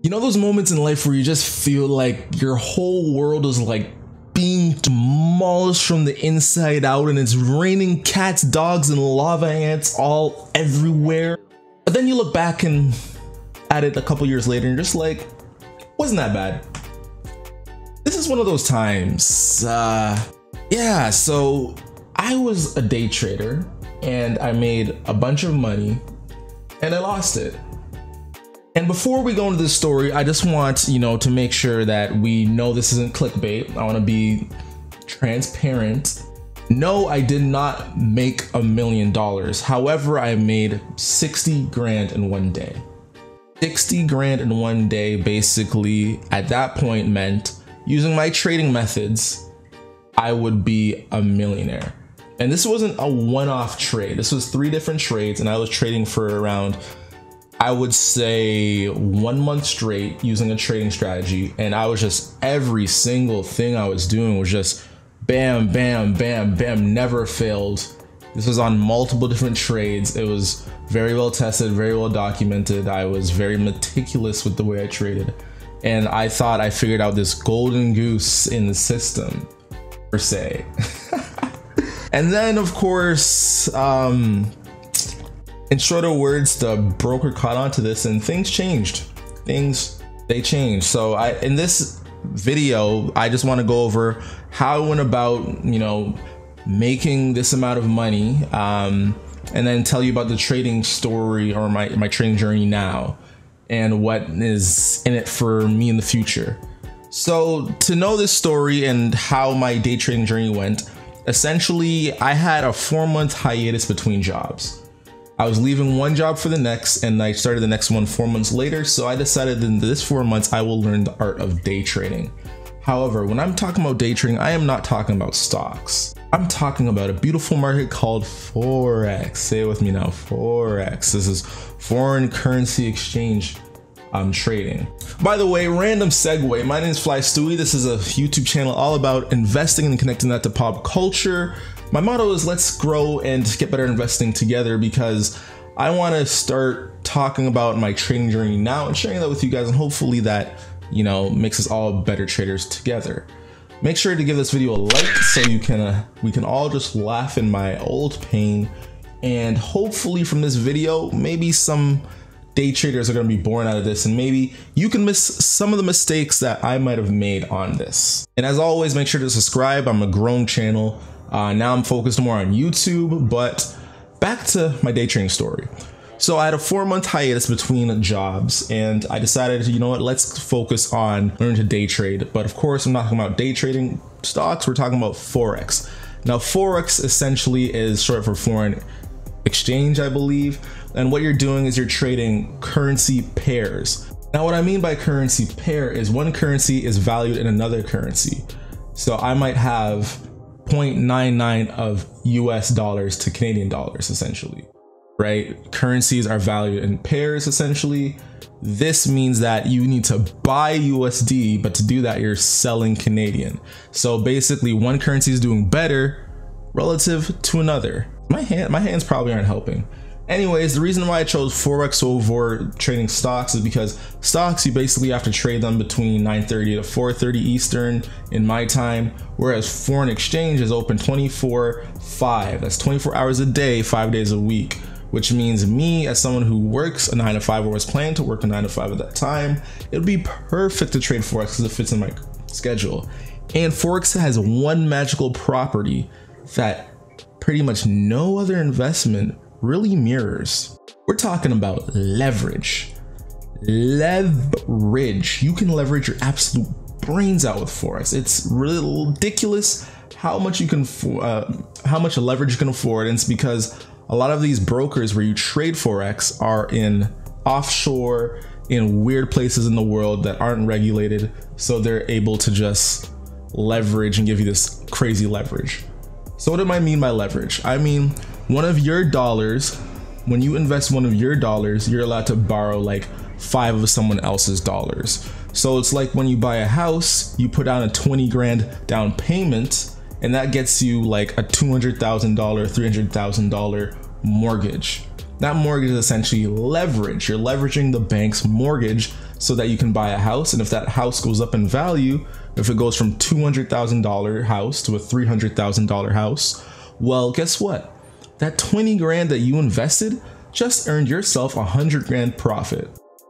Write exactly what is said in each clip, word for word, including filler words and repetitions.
You know those moments in life where you just feel like your whole world is like being demolished from the inside out and it's raining cats, dogs, and lava ants all everywhere. But then you look back and at it a couple years later and you're just like, wasn't that bad? This is one of those times. Uh, yeah, so I was a day trader and I made a bunch of money and I lost it. And before we go into this story, I just want, you know, to make sure that we know this isn't clickbait. I want to be transparent. No, I did not make a million dollars. However, I made sixty grand in one day. sixty grand in one day basically at that point meant using my trading methods, I would be a millionaire. And this wasn't a one-off trade. This was three different trades and I was trading for around, I would say, one month straight using a trading strategy. And I was just, every single thing I was doing was just bam, bam, bam, bam, never failed. This was on multiple different trades. It was very well tested, very well documented. I was very meticulous with the way I traded. And I thought I figured out this golden goose in the system, per se. And then, of course, um, in shorter words, the broker caught on to this and things changed. Things, they changed. So I, in this video, I just want to go over how I went about, you know, making this amount of money, um, and then tell you about the trading story or my, my trading journey now and what is in it for me in the future. So to know this story and how my day trading journey went, essentially I had a four month hiatus between jobs. I was leaving one job for the next and I started the next one four months later. So I decided in this four months, I will learn the art of day trading. However, when I'm talking about day trading, I am not talking about stocks. I'm talking about a beautiful market called forex. Say it with me now, forex. This is foreign currency exchange um, trading. By the way, random segue. My name is Fly Stewie. This is a YouTube channel all about investing and connecting that to pop culture. My motto is let's grow and get better investing together, because I want to start talking about my trading journey now and sharing that with you guys, and hopefully that, you know, makes us all better traders together. Make sure to give this video a like so you can uh, we can all just laugh in my old pain, and hopefully from this video maybe some day traders are going to be born out of this, and maybe you can miss some of the mistakes that I might have made on this. And as always, make sure to subscribe. I'm a growing channel. Uh, now I'm focused more on YouTube, but back to my day trading story. So I had a four month hiatus between jobs and I decided, you know what, let's focus on learning to day trade. But of course, I'm not talking about day trading stocks. We're talking about forex. Now, forex essentially is short for foreign exchange, I believe. And what you're doing is you're trading currency pairs. Now, what I mean by currency pair is one currency is valued in another currency. So I might have zero point nine nine of U S dollars to Canadian dollars, essentially, right? Currencies are valued in pairs, essentially. This means that you need to buy U S D, but to do that, you're selling Canadian. So basically one currency is doing better relative to another. My hand, my hands probably aren't helping. Anyways, the reason why I chose forex over trading stocks is because stocks, you basically have to trade them between nine thirty to four thirty Eastern in my time, whereas foreign exchange is open twenty-four five. That's twenty-four hours a day, five days a week, which means me as someone who works a nine to five or was planning to work a nine to five at that time, it would be perfect to trade forex because it fits in my schedule. And forex has one magical property that pretty much no other investment really mirrors. We're talking about leverage. Leverage. You can leverage your absolute brains out with forex. It's really ridiculous how much you can, uh, how much leverage you can afford. And it's because a lot of these brokers where you trade forex are in offshore, in weird places in the world that aren't regulated. So they're able to just leverage and give you this crazy leverage. So what do I mean by leverage? I mean, one of your dollars, when you invest one of your dollars, you're allowed to borrow like five of someone else's dollars. So it's like when you buy a house, you put down a twenty grand down payment, and that gets you like a two hundred thousand dollars, three hundred thousand dollars mortgage. That mortgage is essentially leverage. You're leveraging the bank's mortgage so that you can buy a house. And if that house goes up in value, if it goes from two hundred thousand dollar house to a three hundred thousand dollar house, well, guess what? That twenty grand that you invested just earned yourself a hundred grand profit.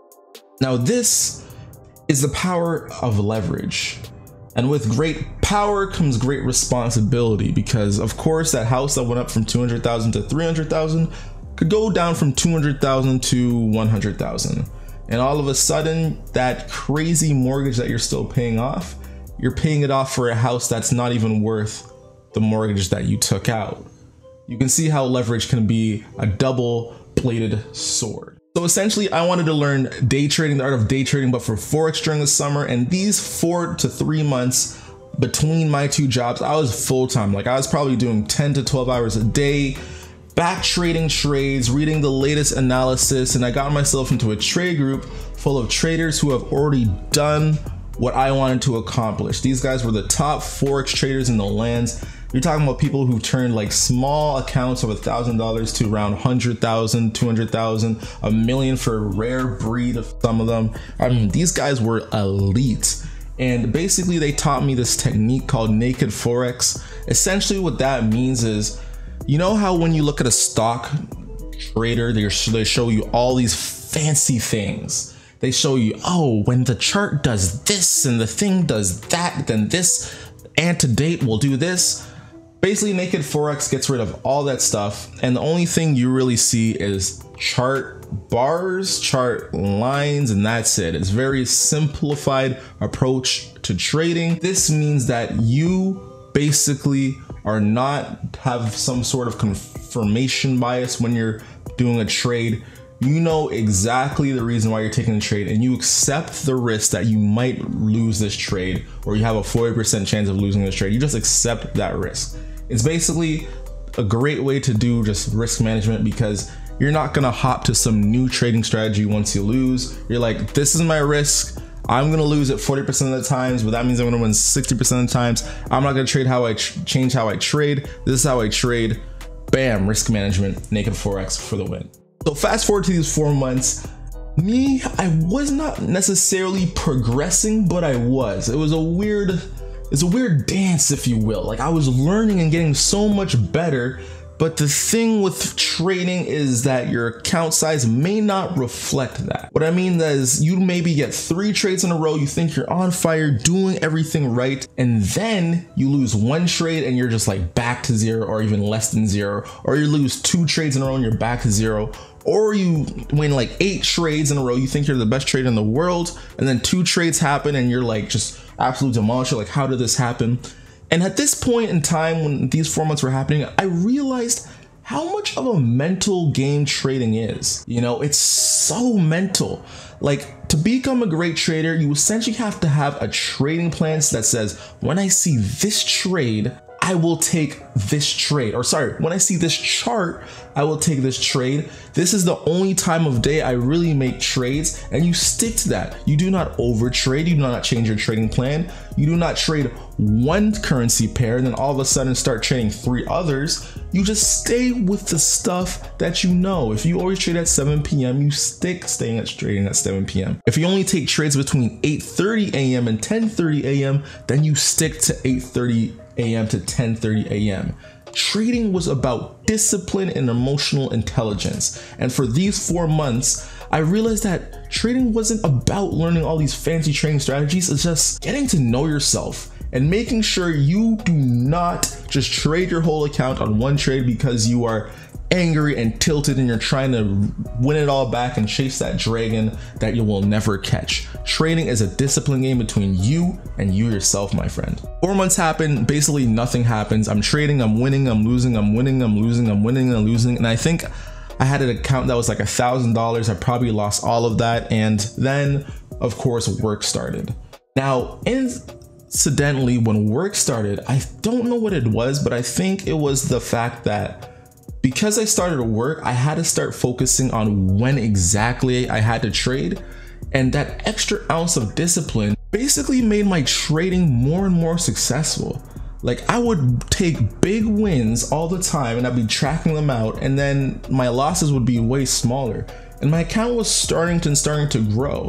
Now, this is the power of leverage. And with great power comes great responsibility, because of course that house that went up from two hundred thousand to three hundred thousand could go down from two hundred thousand to one hundred thousand. And all of a sudden, that crazy mortgage that you're still paying off, you're paying it off for a house that's not even worth the mortgage that you took out. You can see how leverage can be a double-bladed sword. So essentially, I wanted to learn day trading, the art of day trading, but for forex during the summer. And these four to three months between my two jobs, I was full-time. Like, I was probably doing ten to twelve hours a day, back trading trades, reading the latest analysis, and I got myself into a trade group full of traders who have already done what I wanted to accomplish. These guys were the top forex traders in the lands. You're talking about people who turned like small accounts of a thousand dollars to around one hundred thousand, two hundred thousand, a million for a rare breed of some of them. I mean, these guys were elite. And basically they taught me this technique called naked forex. Essentially what that means is, you know how when you look at a stock trader, they show you all these fancy things. They show you, oh, when the chart does this and the thing does that, then this antedate will do this. Basically, naked forex gets rid of all that stuff, and the only thing you really see is chart bars, chart lines, and that's it. It's a very simplified approach to trading. This means that you basically are not have some sort of confirmation bias when you're doing a trade. You know exactly the reason why you're taking a trade, and you accept the risk that you might lose this trade, or you have a forty percent chance of losing this trade. You just accept that risk. It's basically a great way to do just risk management, because you're not gonna hop to some new trading strategy once you lose. You're like, this is my risk. I'm gonna lose it forty percent of the times, but that means I'm gonna win sixty percent of the times. I'm not gonna trade how I tr change how I trade. This is how I trade. Bam, risk management, naked forex for the win. So fast forward to these four months, me, I was not necessarily progressing, but I was. It was a weird, it's a weird dance, if you will. Like, I was learning and getting so much better. But the thing with trading is that your account size may not reflect that. What I mean is, you maybe get three trades in a row, you think you're on fire, doing everything right, and then you lose one trade and you're just like back to zero, or even less than zero, or you lose two trades in a row and you're back to zero, or you win like eight trades in a row, you think you're the best trader in the world, and then two trades happen and you're like just absolutely demolished. You're like, how did this happen? And at this point in time, when these four months were happening, I realized how much of a mental game trading is. You know, it's so mental. Like, to become a great trader, you essentially have to have a trading plan that says, when I see this trade, I will take this trade. Or sorry, when I see this chart, I will take this trade. This is the only time of day I really make trades, and you stick to that. You do not overtrade. You do not change your trading plan. You do not trade one currency pair and then all of a sudden start trading three others. You just stay with the stuff that you know. If you always trade at seven P M, you stick staying at trading at seven P M If you only take trades between eight thirty A M and ten thirty A M, then you stick to eight thirty A M to ten thirty A M Trading was about discipline and emotional intelligence. And for these four months, I realized that trading wasn't about learning all these fancy trading strategies. It's just getting to know yourself and making sure you do not just trade your whole account on one trade because you are angry and tilted and you're trying to win it all back and chase that dragon that you will never catch. Trading is a discipline game between you and you yourself, my friend. Four months happen, basically nothing happens. I'm trading, I'm winning, I'm losing, I'm winning, I'm losing, I'm winning, I'm losing. And I think I had an account that was like a thousand dollars. I probably lost all of that. And then of course work started. Now, incidentally, when work started, I don't know what it was, but I think it was the fact that because I started work, I had to start focusing on when exactly I had to trade, and that extra ounce of discipline basically made my trading more and more successful. Like, I would take big wins all the time and I'd be tracking them out, and then my losses would be way smaller, and my account was starting to starting to grow.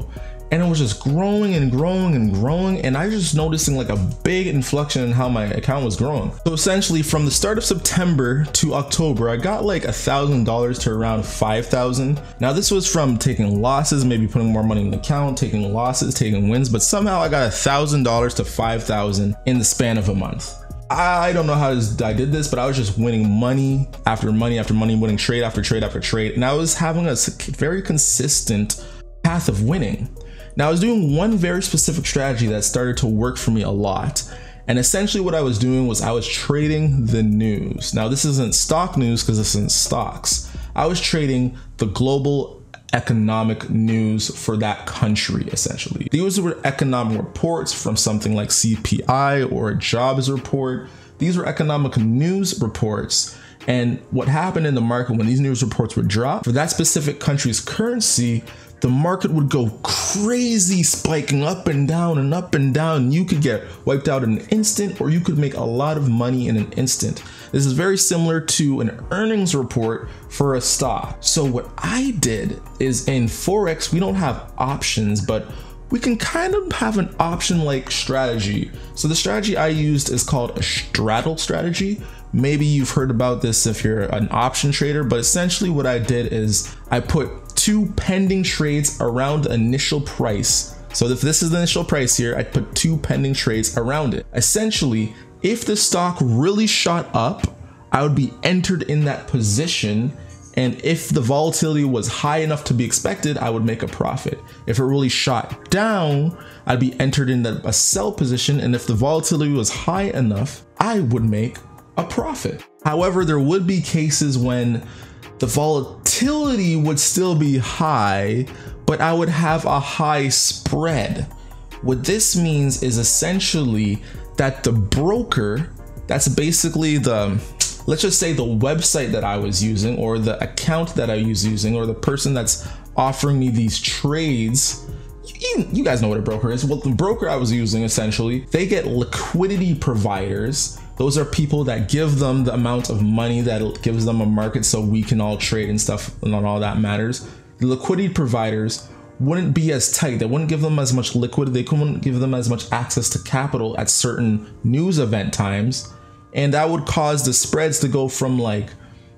and it was just growing and growing and growing, and I was just noticing like a big inflection in how my account was growing. So essentially from the start of September to October, I got like a thousand dollars to around five thousand. Now this was from taking losses, maybe putting more money in the account, taking losses, taking wins, but somehow I got a thousand dollars to five thousand in the span of a month. I don't know how I did this, but I was just winning money after money after money, winning trade after trade after trade, and I was having a very consistent path of winning. Now I was doing one very specific strategy that started to work for me a lot. And essentially what I was doing was I was trading the news. Now this isn't stock news because this isn't stocks. I was trading the global economic news for that country essentially. These were economic reports from something like C P I or a jobs report. These were economic news reports. And what happened in the market when these news reports would drop for that specific country's currency, the market would go crazy, spiking up and down and up and down. You could get wiped out in an instant, or you could make a lot of money in an instant. This is very similar to an earnings report for a stock. So what I did is in forex, we don't have options, but we can kind of have an option-like strategy. So the strategy I used is called a straddle strategy. Maybe you've heard about this if you're an option trader, but essentially what I did is I put two pending trades around the initial price. So if this is the initial price here, I put two pending trades around it. Essentially, if the stock really shot up, I would be entered in that position. And if the volatility was high enough to be expected, I would make a profit. If it really shot down, I'd be entered in a sell position. And if the volatility was high enough, I would make a profit. However, there would be cases when the volatility would still be high, but I would have a high spread. What this means is essentially that the broker, that's basically the, let's just say the website that I was using, or the account that I was using, or the person that's offering me these trades, you, you guys know what a broker is. Well, the broker I was using, essentially, they get liquidity providers. Those are people that give them the amount of money that gives them a market so we can all trade and stuff, and all that matters. The liquidity providers wouldn't be as tight. They wouldn't give them as much liquidity. They couldn't give them as much access to capital at certain news event times. And that would cause the spreads to go from like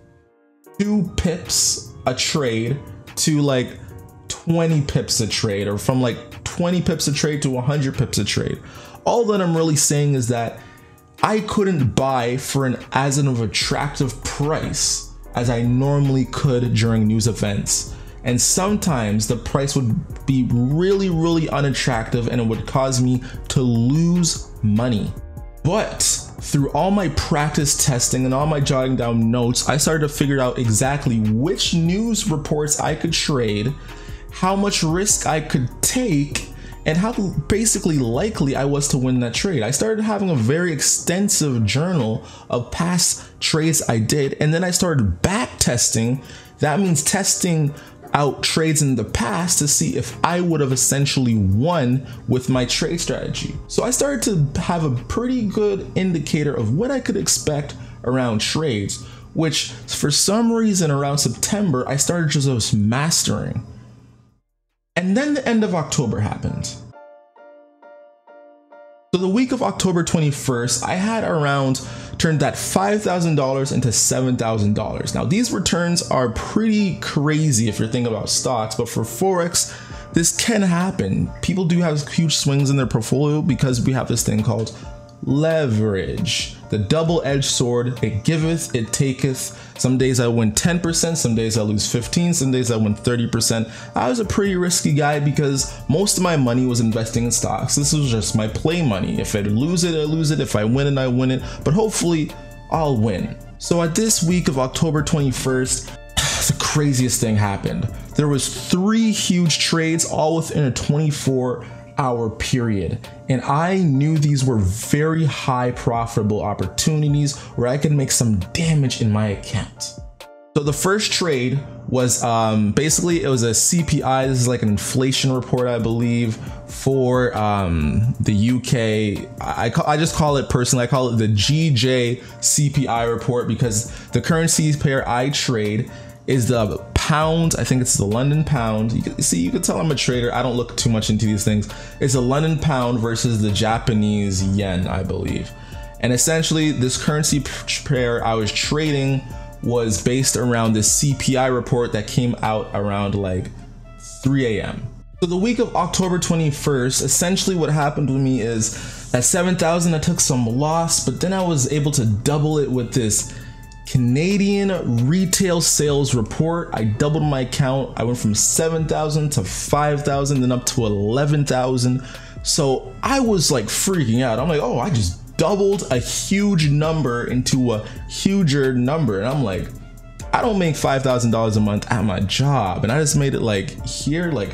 two pips a trade to like twenty pips a trade, or from like twenty pips a trade to one hundred pips a trade. All that I'm really saying is that I couldn't buy for an as an of attractive price as I normally could during news events. And sometimes the price would be really, really unattractive, and it would cause me to lose money. But through all my practice testing and all my jotting down notes, I started to figure out exactly which news reports I could trade, how much risk I could take, and how basically likely I was to win that trade. I started having a very extensive journal of past trades I did, and then I started back testing. That means testing out trades in the past to see if I would have essentially won with my trade strategy. So I started to have a pretty good indicator of what I could expect around trades, which for some reason around September, I started just mastering. And then the end of October happened. So the week of October twenty-first, I had around turned that five thousand dollars into seven thousand dollars. Now these returns are pretty crazy if you're thinking about stocks, but for forex, this can happen. People do have huge swings in their portfolio because we have this thing called leverage, the double-edged sword. It giveth, it taketh. Some days I win ten percent, some days I lose fifteen, some days I win thirty percent. I was a pretty risky guy because most of my money was investing in stocks. This was just my play money. If I lose it, I lose it. If I win it, I win it. But hopefully I'll win. So at this week of October twenty-first, the craziest thing happened. There was three huge trades all within a twenty-four hour period, and I knew these were very high profitable opportunities where I could make some damage in my account. So the first trade was um, basically it was a C P I. This is like an inflation report, I believe, for um, the U K. I, I just call it personally, I call it the G J C P I report because the currency pair I trade is the pound. I think it's the London pound. You can see, you can tell I'm a trader. I don't look too much into these things. It's a London pound versus the Japanese yen, I believe. And essentially this currency pair I was trading was based around this C P I report that came out around like three A M So the week of October twenty-first, essentially what happened with me is at seven thousand I took some loss, but then I was able to double it with this Canadian retail sales report. I doubled my account. I went from seven thousand to five thousand, then up to eleven thousand. So I was like freaking out. I'm like, oh, I just doubled a huge number into a huger number. And I'm like, I don't make five thousand dollars a month at my job. And I just made it like here, like,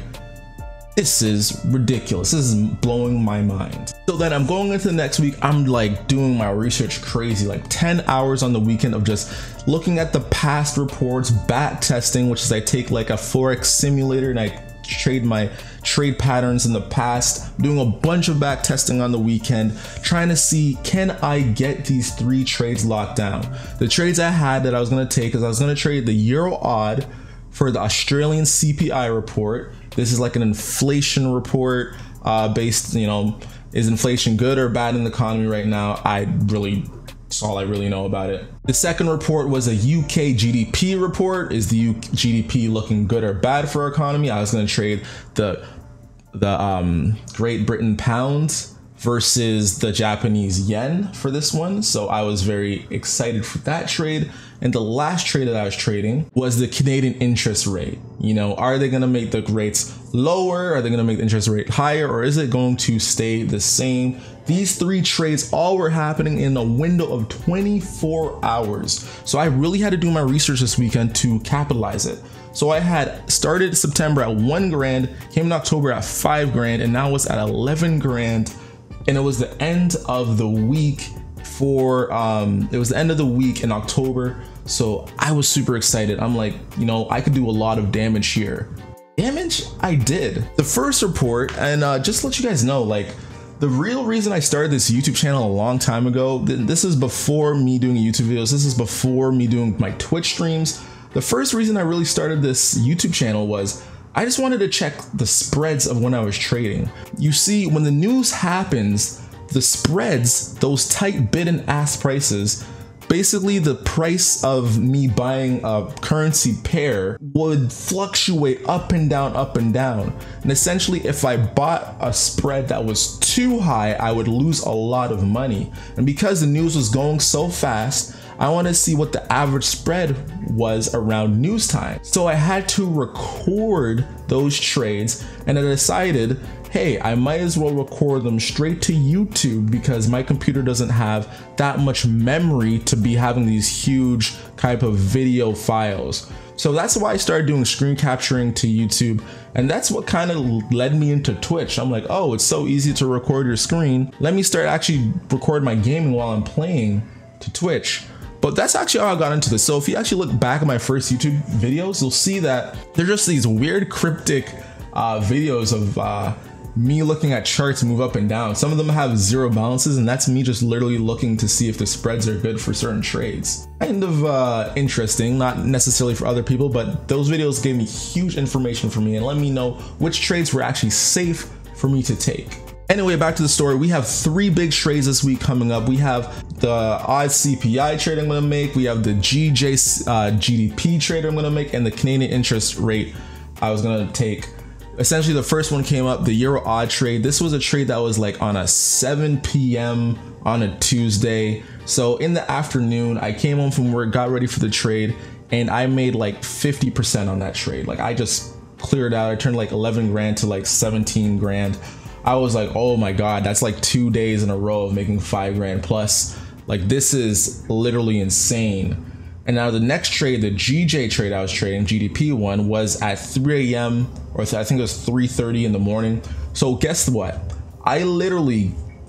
this is ridiculous. This is blowing my mind. So then I'm going into the next week. I'm like doing my research crazy, like ten hours on the weekend of just looking at the past reports, back testing, which is I take like a forex simulator and I trade my trade patterns in the past, doing a bunch of back testing on the weekend, trying to see, can I get these three trades locked down? The trades I had that I was going to take is I was going to trade the euro odd for the Australian C P I report. This is like an inflation report uh, based, you know, is inflation good or bad in the economy right now? I really, that's all I really know about it. The second report was a U K G D P report. Is the U K G D P looking good or bad for our economy? I was going to trade the the um, Great Britain pound versus the Japanese yen for this one. So I was very excited for that trade. And the last trade that I was trading was the Canadian interest rate. You know, are they going to make the rates lower? Are they going to make the interest rate higher? Or is it going to stay the same? These three trades all were happening in a window of twenty-four hours. So I really had to do my research this weekend to capitalize it. So I had started September at one grand, came in October at five grand, and now it's at eleven grand. And it was the end of the week for, um, it was the end of the week in October. So I was super excited. I'm like, you know, I could do a lot of damage here. Damage? I did. The first report, and uh, just to let you guys know, like, the real reason I started this YouTube channel a long time ago, this is before me doing YouTube videos. This is before me doing my Twitch streams. The first reason I really started this YouTube channel was I just wanted to check the spreads of when I was trading. You see, when the news happens, the spreads, those tight bid and ask prices, basically the price of me buying a currency pair would fluctuate up and down, up and down. And essentially, if I bought a spread that was too high, I would lose a lot of money. And because the news was going so fast, I want to see what the average spread was around news time. So I had to record those trades, and I decided, hey, I might as well record them straight to YouTube because my computer doesn't have that much memory to be having these huge type of video files. So that's why I started doing screen capturing to YouTube. And that's what kind of led me into Twitch. I'm like, oh, it's so easy to record your screen. Let me start actually record my gaming while I'm playing to Twitch. But that's actually how I got into this. So if you actually look back at my first YouTube videos, you'll see that they're just these weird cryptic uh, videos of uh, me looking at charts move up and down. Some of them have zero balances, and that's me just literally looking to see if the spreads are good for certain trades. Kind of uh, interesting, not necessarily for other people, but those videos gave me huge information for me and let me know which trades were actually safe for me to take. Anyway, back to the story. We have three big trades this week coming up. We have the odd C P I trade I'm going to make. We have the G J uh, G D P trade I'm going to make, and the Canadian interest rate I was going to take. Essentially, the first one came up, the euro odd trade. This was a trade that was like on a seven P M on a Tuesday. So in the afternoon, I came home from work, got ready for the trade, and I made like fifty percent on that trade. Like I just cleared out. I turned like eleven grand to like seventeen grand. I was like, oh my God, that's like two days in a row of making five grand plus. Like this is literally insane. And now the next trade, the G J trade I was trading, G D P one, was at three A M or I think it was three thirty in the morning. So guess what? I literally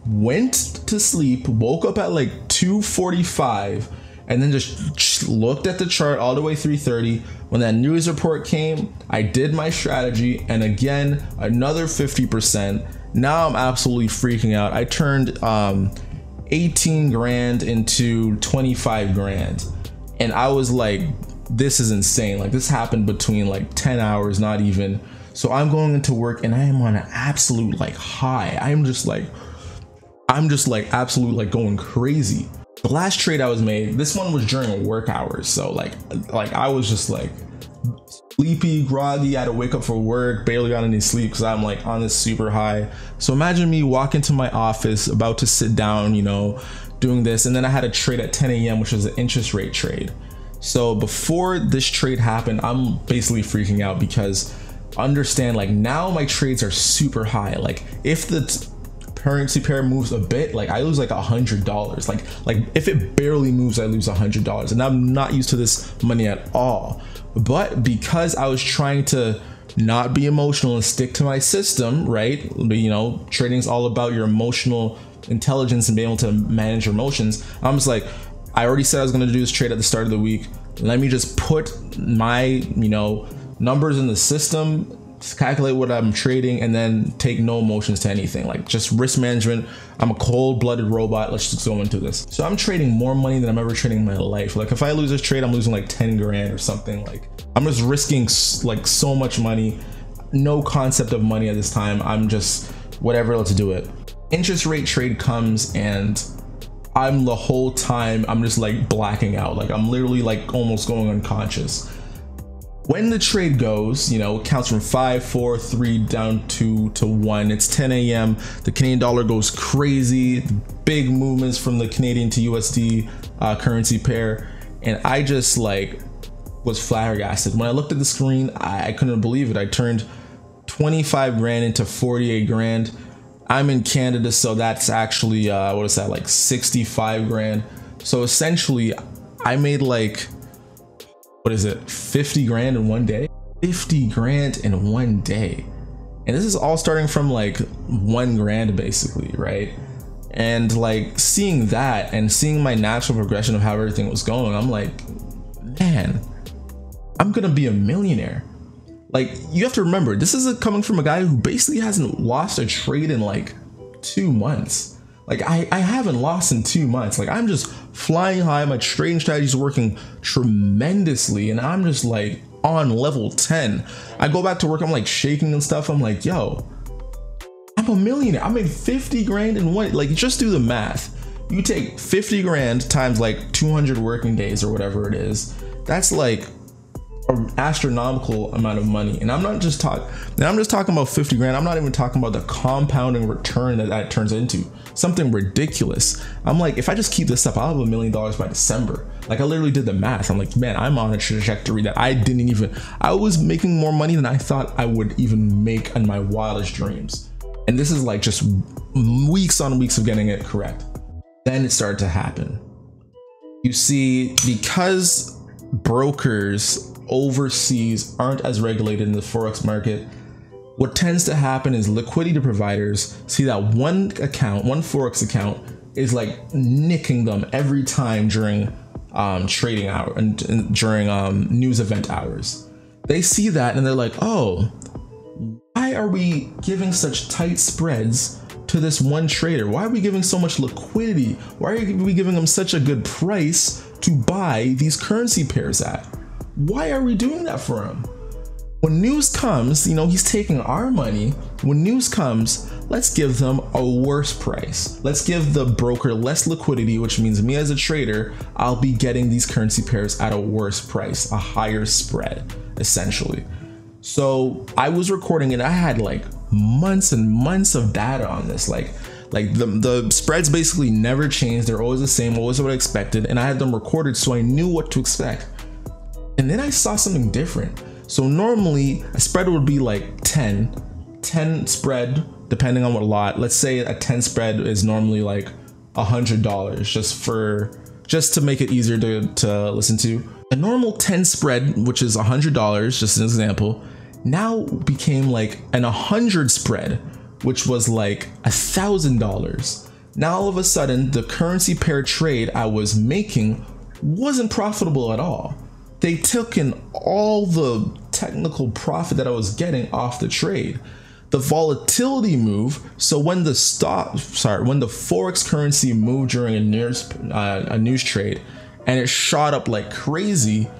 went to sleep, woke up at like two forty-five, and then just looked at the chart all the way three thirty. When that news report came, I did my strategy, and again, another fifty percent. Now I'm absolutely freaking out. I turned um, eighteen grand into twenty-five grand. And I was like this is insane. Like this happened between like ten hours, not even. So I'm going into work and I am on an absolute like high. I'm just like, I'm just like absolute like going crazy. The last trade I was made, this one was during work hours. So like, like I was just like sleepy, groggy. I had to wake up for work, barely got any sleep because I'm like on this super high. So imagine me walking to my office, about to sit down, you know, doing this. And then I had a trade at ten A M, which was an interest rate trade. So before this trade happened, I'm basically freaking out because understand like now my trades are super high. Like if the t- currency pair moves a bit, like I lose like a hundred dollars. Like like if it barely moves, I lose a hundred dollars, and I'm not used to this money at all. But because I was trying to not be emotional and stick to my system, right? But you know, trading is all about your emotional intelligence and being able to manage your emotions. I'm just like, I already said I was going to do this trade at the start of the week. Let me just put my, you know, numbers in the system, calculate what I'm trading, and then take no emotions to anything. Like just risk management. I'm a cold-blooded robot. Let's just go into this. So I'm trading more money than I'm ever trading in my life. Like if I lose this trade, I'm losing like ten grand or something. Like I'm just risking like so much money. No concept of money at this time. I'm just whatever, let's do it. Interest rate trade comes and I'm the whole time, I'm just like blacking out. Like I'm literally like almost going unconscious. When the trade goes, you know, it counts from five, four, three down to to one. It's ten A M. The Canadian dollar goes crazy. Big movements from the Canadian to U S D uh, currency pair, and I just like was flabbergasted. When I looked at the screen, I, I couldn't believe it. I turned twenty-five grand into forty-eight grand. I'm in Canada, so that's actually uh, what is that, like sixty-five grand. So essentially, I made like, what is it, fifty grand in one day? fifty grand in one day. And this is all starting from like one grand basically, right? And like seeing that and seeing my natural progression of how everything was going, I'm like, man, I'm gonna be a millionaire. Like you have to remember, this is a, coming from a guy who basically hasn't lost a trade in like two months. Like I, I haven't lost in two months. Like I'm just flying high. My trading strategy is working tremendously, and I'm just like on level ten. I go back to work, I'm like shaking and stuff. I'm like, yo, I'm a millionaire. I made fifty grand in one. Like just do the math. You take fifty grand times like two hundred working days or whatever it is. That's like an astronomical amount of money. And I'm not just talking, and I'm just talking about fifty grand. I'm not even talking about the compounding return that that turns into. Something ridiculous. I'm like, if I just keep this up, I'll have a million dollars by December. Like I literally did the math. I'm like, man, I'm on a trajectory that I didn't even, I was making more money than I thought I would even make in my wildest dreams. And this is like just weeks on weeks of getting it correct. Then it started to happen. You see, because brokers overseas aren't as regulated in the forex market, what tends to happen is liquidity providers see that one account, one forex account is like nicking them every time during um, trading hour and, and during um, news event hours. They see that and they're like, oh, why are we giving such tight spreads to this one trader? Why are we giving so much liquidity? Why are we giving them such a good price to buy these currency pairs at? Why are we doing that for him? When news comes, you know, he's taking our money. When news comes, let's give them a worse price. Let's give the broker less liquidity, which means me as a trader, I'll be getting these currency pairs at a worse price, a higher spread, essentially. So I was recording it. I had like months and months of data on this. Like, like the, the spreads basically never changed. They're always the same, always what I expected. And I had them recorded so I knew what to expect. And then I saw something different. So normally a spread would be like ten, ten spread, depending on what lot. Let's say a ten spread is normally like a hundred dollars, just for, just to make it easier to, to listen to. A normal ten spread, which is a hundred dollars, just an example, now became like an a hundred spread, which was like a thousand dollars. Now all of a sudden the currency pair trade I was making wasn't profitable at all. They took in all the technical profit that I was getting off the trade. The volatility move, so when the stock, sorry, when the forex currency moved during a news uh, a news trade, and it shot up like crazy,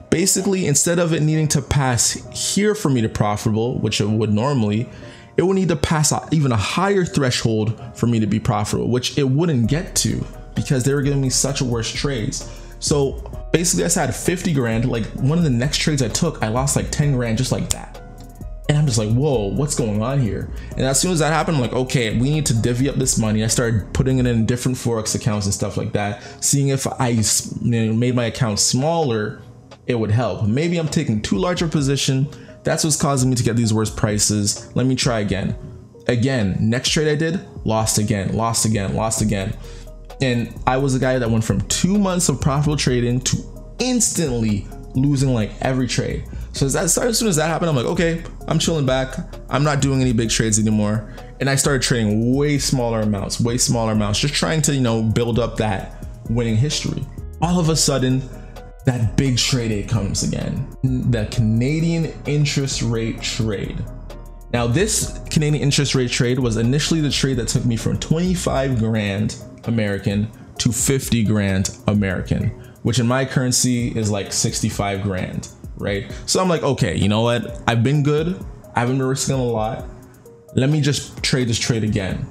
basically, instead of it needing to pass here for me to profitable, which it would normally, it would need to pass even a higher threshold for me to be profitable, which it wouldn't get to because they were giving me such worse trades. So basically I had fifty grand. Like one of the next trades I took, I lost like ten grand just like that. And I'm just like, whoa, what's going on here? And as soon as that happened, I'm like, okay, we need to divvy up this money. I started putting it in different forex accounts and stuff like that, seeing if I, you know, made my account smaller, it would help. Maybe I'm taking too large a position. That's what's causing me to get these worse prices. Let me try again. Again, next trade I did, lost again, lost again, lost again. And I was a guy that went from two months of profitable trading to instantly losing like every trade. So as, that, as soon as that happened, I'm like, okay, I'm chilling back. I'm not doing any big trades anymore. And I started trading way smaller amounts, way smaller amounts, just trying to, you know, build up that winning history. All of a sudden, that big trade day comes again, the Canadian interest rate trade. Now this Canadian interest rate trade was initially the trade that took me from twenty-five grand American to fifty grand American, which in my currency is like sixty-five grand, right? So I'm like, okay, you know what? I've been good. I haven't been risking a lot. Let me just trade this trade again.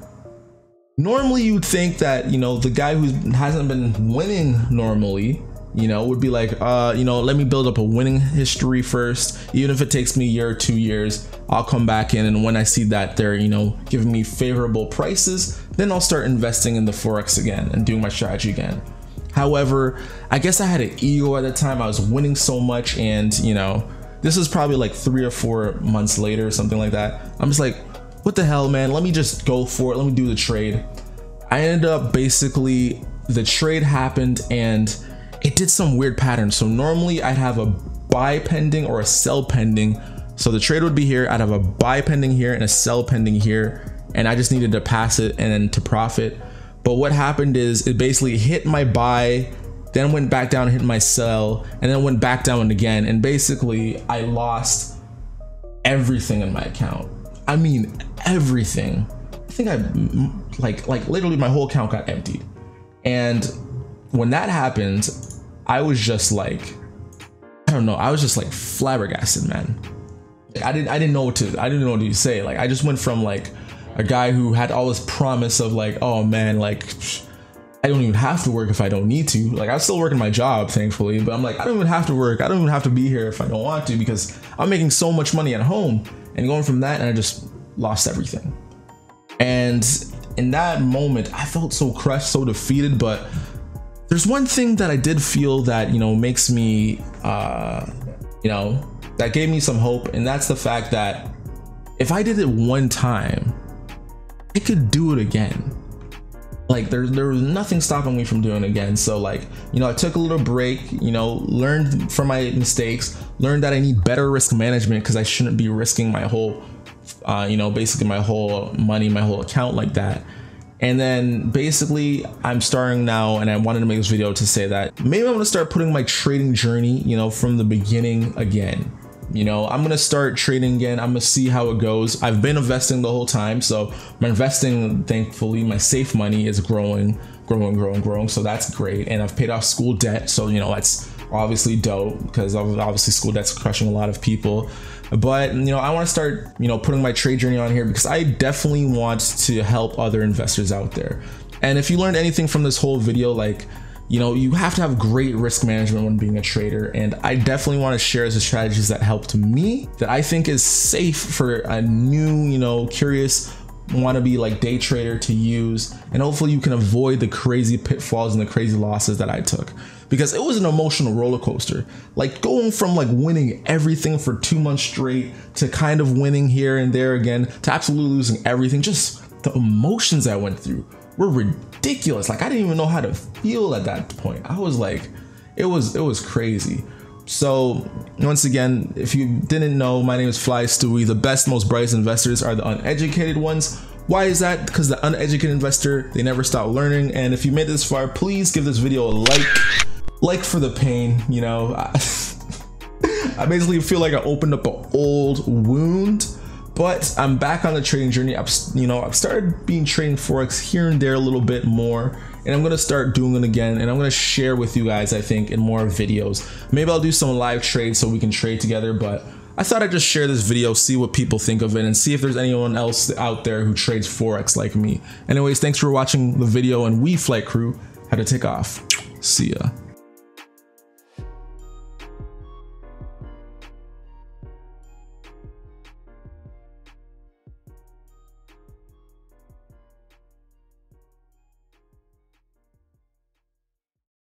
Normally you'd think that, you know, the guy who hasn't been winning normally, you know, would be like, uh, you know, let me build up a winning history first. Even if it takes me a year or two years, I'll come back in. And when I see that they're, you know, giving me favorable prices, then I'll start investing in the forex again and doing my strategy again. However, I guess I had an ego at the time. I was winning so much, and you know, this is probably like three or four months later or something like that. I'm just like, what the hell, man? Let me just go for it. Let me do the trade. I ended up basically, the trade happened and it did some weird pattern. So normally I'd have a buy pending or a sell pending. So the trade would be here. I'd have a buy pending here and a sell pending here. And I just needed to pass it and then to profit. But what happened is it basically hit my buy, then went back down, hit my sell, and then went back down again. And basically I lost everything in my account. I mean, everything. I think I like, like literally my whole account got emptied. And when that happened, I was just like, I don't know. I was just like flabbergasted, man. I didn't, I didn't know what to, I didn't know what to say. Like, I just went from like a guy who had all this promise of like, oh man, like I don't even have to work if I don't need to. Like, I'm still working my job, thankfully, but I'm like, I don't even have to work. I don't even have to be here if I don't want to, because I'm making so much money at home. And going from that, and I just lost everything. And in that moment, I felt so crushed, so defeated. But there's one thing that I did feel that, you know, makes me, uh, you know, that gave me some hope. And that's the fact that if I did it one time, I could do it again. Like there, there was nothing stopping me from doing it again. So like, you know, I took a little break, you know, learned from my mistakes, learned that I need better risk management because I shouldn't be risking my whole, uh, you know, basically my whole money, my whole account like that. And then basically I'm starting now, and I wanted to make this video to say that maybe I'm going to start putting my trading journey, you know, from the beginning again. You know, I'm going to start trading again. I'm going to see how it goes. I've been investing the whole time. So my investing, thankfully, my safe money is growing, growing, growing, growing. So that's great. And I've paid off school debt. So, you know, that's obviously dope, because obviously school debt's crushing a lot of people. But, you know, I want to start, you know, putting my trade journey on here because I definitely want to help other investors out there. And if you learned anything from this whole video, like, you know, you have to have great risk management when being a trader. And I definitely want to share the strategies that helped me, that I think is safe for a new, you know, curious wannabe like day trader to use. And hopefully you can avoid the crazy pitfalls and the crazy losses that I took, because it was an emotional roller coaster. Like going from like winning everything for two months straight to kind of winning here and there again to absolutely losing everything. Just the emotions I went through were ridiculous. Like I didn't even know how to feel at that point. I was like, it was it was crazy. So once again, if you didn't know, my name is Fly Stewie. The best, most brightest investors are the uneducated ones. Why is that? Because the uneducated investor, they never stop learning. And if you made it this far, please give this video a like. Like for the pain, you know. I, I basically feel like I opened up an old wound. But I'm back on the trading journey. I've, you know, I've started being trading forex here and there a little bit more, and I'm gonna start doing it again, and I'm gonna share with you guys, I think, in more videos. Maybe I'll do some live trades so we can trade together, but I thought I'd just share this video, see what people think of it, and see if there's anyone else out there who trades forex like me. Anyways, thanks for watching the video, and we, flight crew, had to take off. See ya.